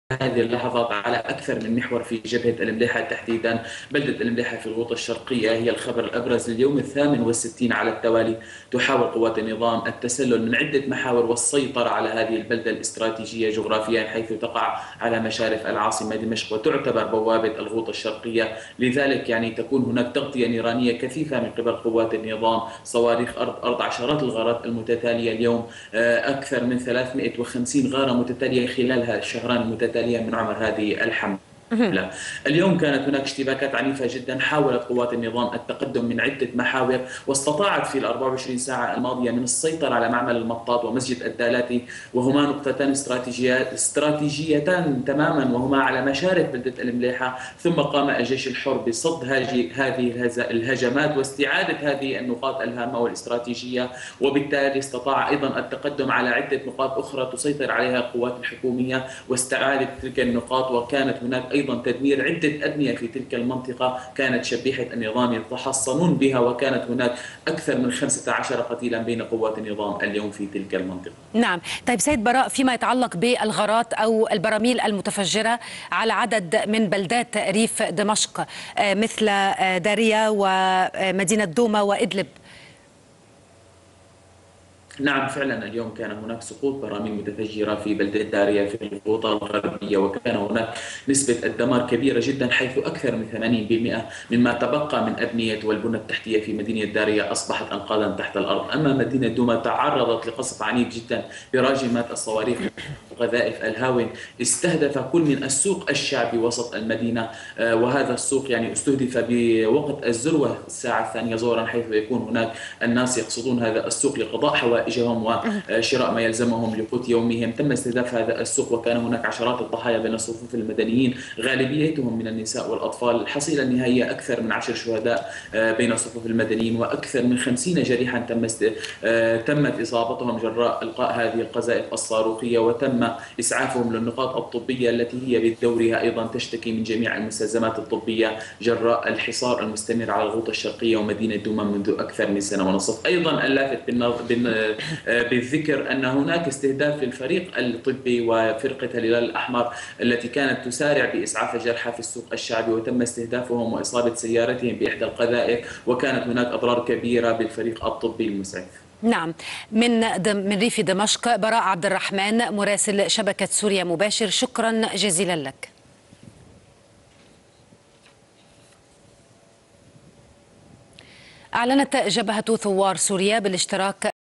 هذه اللحظات على أكثر من محور في جبهة المليحة تحديدا. بلدة المليحة في الغوطة الشرقية هي الخبر الأبرز لليوم الثامن والستين على التوالي. تحاول قوات النظام التسلل من عدة محاور والسيطرة على هذه البلدة الاستراتيجية جغرافيا، حيث تقع على مشارف العاصمة دمشق وتعتبر بوابة الغوطة الشرقية. لذلك تكون هناك تغطية نيرانية كثيفة من قبل قوات النظام، صواريخ أرض عشرات الغارات المتتالية اليوم. أكثر من 350 غارة متتالية خلال الشهرين المتتالية من عمر هذه الحملة. اليوم كانت هناك اشتباكات عنيفة جدا. حاولت قوات النظام التقدم من عدة محاور، واستطاعت في ال 24 ساعة الماضية من السيطرة على معمل المطاط ومسجد الدالاتي، وهما نقطتان استراتيجيتان تماما، وهما على مشارف بلدة المليحة. ثم قام الجيش الحر بصد هذه الهجمات واستعادة هذه النقاط الهامة والاستراتيجية، وبالتالي استطاع أيضا التقدم على عدة نقاط أخرى تسيطر عليها القوات الحكومية واستعادت تلك النقاط. وكانت هناك أيضا تدمير عدة أبنية في تلك المنطقة كانت شبيحة النظام يتحصنون بها، وكانت هناك أكثر من 15 قتيلا بين قوات النظام اليوم في تلك المنطقة. نعم. طيب سيد براء، فيما يتعلق بالغارات أو البراميل المتفجرة على عدد من بلدات ريف دمشق مثل داريا ومدينة دوما وإدلب. نعم فعلا اليوم كان هناك سقوط براميل متفجرة في بلدة داريا في الغوطة الغربية، وكان هناك نسبة الدمار كبيرة جدا، حيث أكثر من 80% مما تبقى من أبنية والبنى التحتية في مدينة داريا أصبحت أنقاضا تحت الأرض. أما مدينة دوما تعرضت لقصف عنيف جدا براجمات الصواريخ وقذائف الهاون. استهدف كل من السوق الشعبي وسط المدينة، وهذا السوق استهدف بوقت الذروة الساعة الثانية ظهرا، حيث يكون هناك الناس يقصدون هذا السوق لقضاء حوائجهم وشراء ما يلزمهم لقوت يومهم. تم استهداف هذا السوق، وكان هناك عشرات الضحايا بين صفوف المدنيين، غالبيتهم من النساء والأطفال. الحصيلة النهائية أكثر من 10 شهداء بين صفوف المدنيين، وأكثر من 50 جريحا تمت إصابتهم جراء إلقاء هذه القذائف الصاروخية، وتم إسعافهم للنقاط الطبية التي هي بدورها أيضا تشتكي من جميع المستلزمات الطبية جراء الحصار المستمر على الغوطة الشرقية ومدينة دوما منذ أكثر من سنة ونصف. أيضا اللافت بالذكر أن هناك استهداف للفريق الطبي وفرقة الهلال الأحمر التي كانت تسارع بإسعاف الجرحى في السوق الشعبي، وتم استهدافهم وإصابة سيارتهم بإحدى القذائف، وكانت هناك أضرار كبيرة بالفريق الطبي المسعف. نعم. من ريف دمشق براء عبد الرحمن مراسل شبكة سوريا مباشر، شكرا جزيلا لك. أعلنت جبهة ثوار سوريا بالاشتراك